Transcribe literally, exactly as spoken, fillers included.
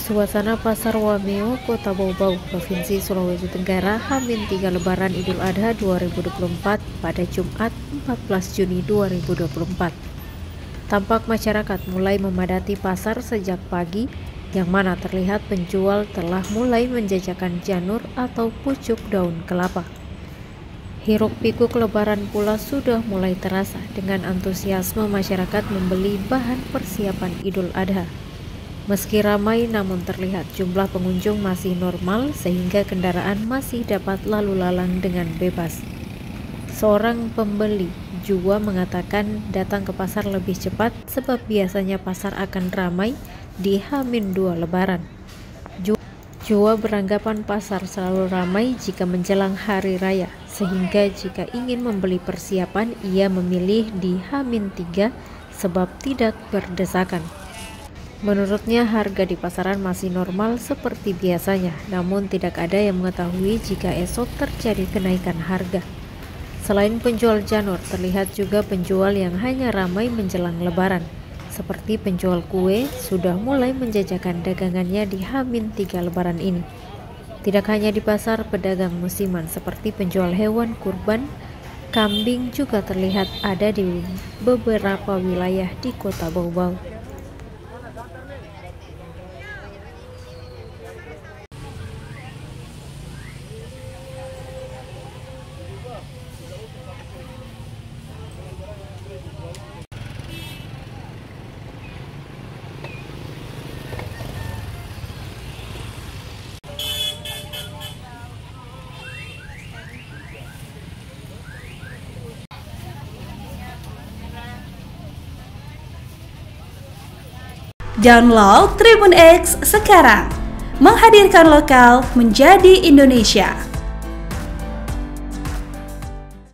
Suasana Pasar Wameo, Kota Bau-Bau, Provinsi Sulawesi Tenggara, H tiga Lebaran Idul Adha dua ribu dua puluh empat pada Jumat empat belas Juni dua ribu dua puluh empat. Tampak masyarakat mulai memadati pasar sejak pagi, yang mana terlihat penjual telah mulai menjajakan janur atau pucuk daun kelapa. Hiruk-pikuk Lebaran pula sudah mulai terasa dengan antusiasme masyarakat membeli bahan persiapan Idul Adha. Meski ramai, namun terlihat jumlah pengunjung masih normal sehingga kendaraan masih dapat lalu lalang dengan bebas. Seorang pembeli juga mengatakan datang ke pasar lebih cepat sebab biasanya pasar akan ramai di H dua Lebaran. Jua beranggapan pasar selalu ramai jika menjelang hari raya, sehingga jika ingin membeli persiapan ia memilih di H tiga sebab tidak berdesakan. Menurutnya harga di pasaran masih normal seperti biasanya, namun tidak ada yang mengetahui jika esok terjadi kenaikan harga. Selain penjual janur, terlihat juga penjual yang hanya ramai menjelang Lebaran, seperti penjual kue sudah mulai menjajakan dagangannya di H tiga Lebaran ini. Tidak hanya di pasar, pedagang musiman seperti penjual hewan kurban, kambing juga terlihat ada di beberapa wilayah di Kota Bau-Bau. Download Tribun X sekarang, menghadirkan lokal menjadi Indonesia.